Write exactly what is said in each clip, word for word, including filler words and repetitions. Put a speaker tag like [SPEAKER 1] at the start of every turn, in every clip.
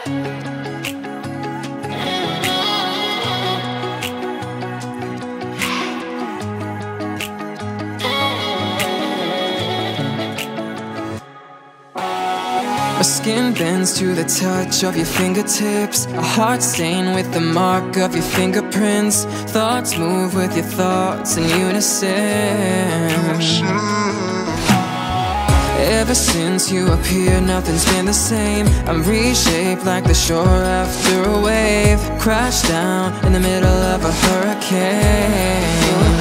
[SPEAKER 1] My skin bends to the touch of your fingertips. A heart stained with the mark of your fingerprints. Thoughts move with your thoughts in unison. Ever since you appeared, nothing's been the same. I'm reshaped like the shore after a wave. Crashed down in the middle of a hurricane.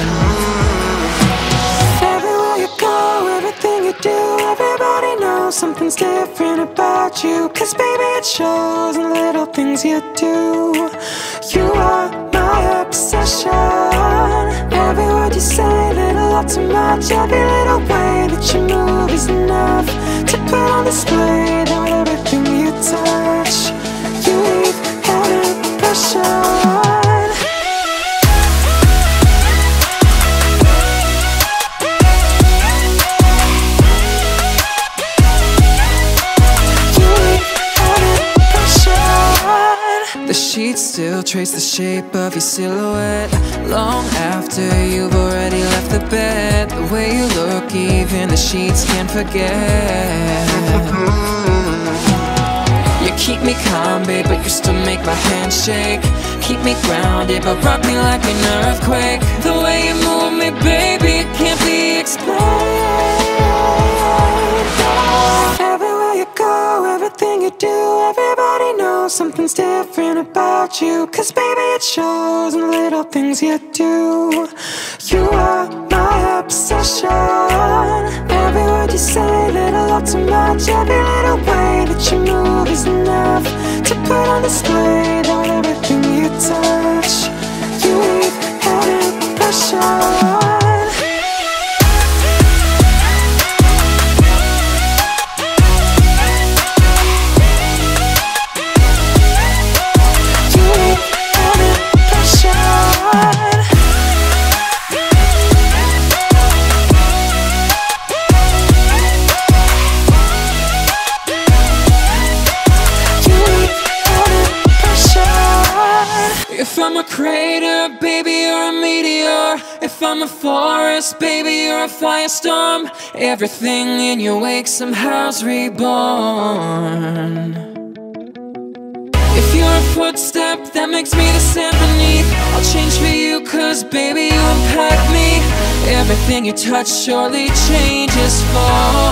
[SPEAKER 1] Everywhere you go, everything you do, everybody knows something's different about you. Cause baby, it shows in the little things you do. You are my obsession. Every word you say, little or too much. Every little way that you move is enough to put on display that with everything you touch, you leave an impression. The sheets still trace the shape of your silhouette long after you've already left the bed. The way you look, even the sheets can't forget. You keep me calm, babe, but you still make my hands shake. Keep me grounded, but rock me like an earthquake. The way you move me, baby, it can't be explained. Everywhere you go, everything you do, everybody knows something's different about you. Cause baby, it shows in the little things you do. You are my obsession. Every word you say, little or too much. Every little way that you move is enough to put on display that with everything you touch, you leave an impression. If I'm a crater, baby, you're a meteor. If I'm a forest, baby, you're a firestorm. Everything in your wake somehow's reborn. If you're a footstep, that makes me the sand beneath. I'll change for you, cause baby, you impact me. Everything you touch surely changes for